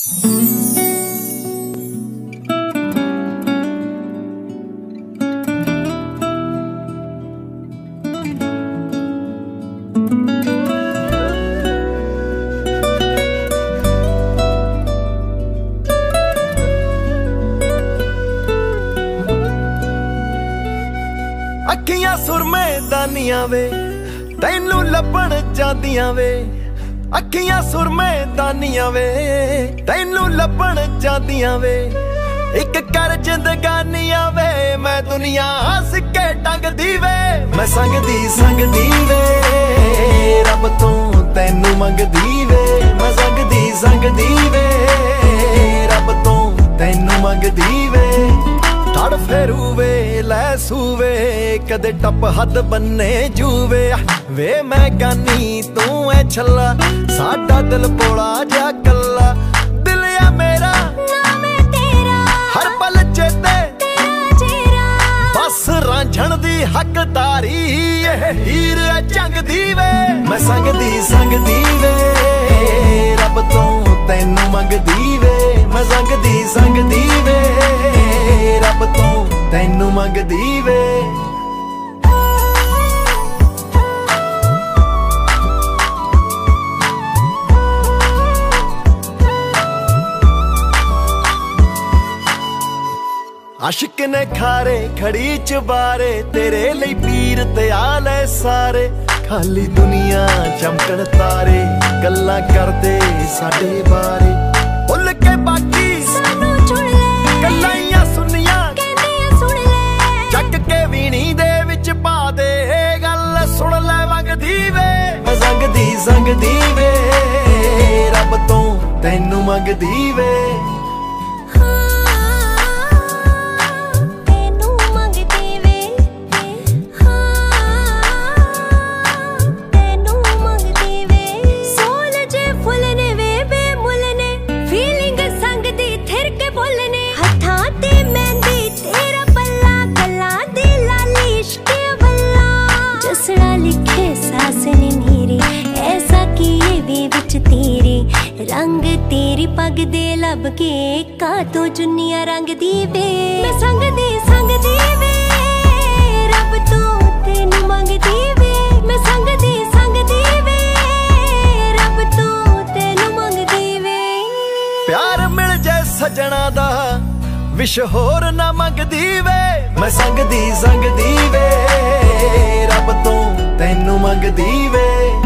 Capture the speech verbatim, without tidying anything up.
अखियां सुरमे दानियां वे तैनू लभण जांदियां वे। अखियां सुरमे दानियां वे तैनू लभण जांदियां वे। इक कर जिंदगानियां वे मैं दुनिया हस के टंगदी वे। मैं संगदी संगदी वे रब तो तैनू मंगदी वे। मैं संगदी संगदी वे रब तो तैनू मंगदी वे। तड़ फेरू वे लै सूवे कदे टप हद बन्ने जूवे। वे मैं गानी तू है छला साडा दिल बोला जा कला। दिल या मेरा नाम है तेरा हर पल चेते तेरा चेहरा। बस रांझण दी हकदारी ये हीर है जंग दी वे। मैं संगदी संगदी वे रब तो तैनू मंगदी वे। मैं संगदी संगदी वे रब तो तैनू मंगदी वे। आशिक ने खारे खड़ी चबारे तेरे लिए पीर ते आले सारे। खाली दुनिया चमकण तारे गल्लां करदे साडे बारे। भुल के बाकी सानू चुन ले गल्लां सुनिया कहंदियां सुन ले। जग के वीणी दे विच पा दे गल सुन ले मंगदी वे। मैं संगदी संगदी वे रब तो तैनू मंगदी वे। रंग तेरी पग दे लब के का तो जुनिया रंग दी वे। मैं संगदी संगदी वे रब तो तैनू मंगदी वे। मैं संगदी संगदी वे रब तो तैनू मंगदी वे। प्यार मिल जाए सजना दा विश होर ना मंगदी वे। मैं संगदी संगदी वे रब तो तैनू मंगदी वे।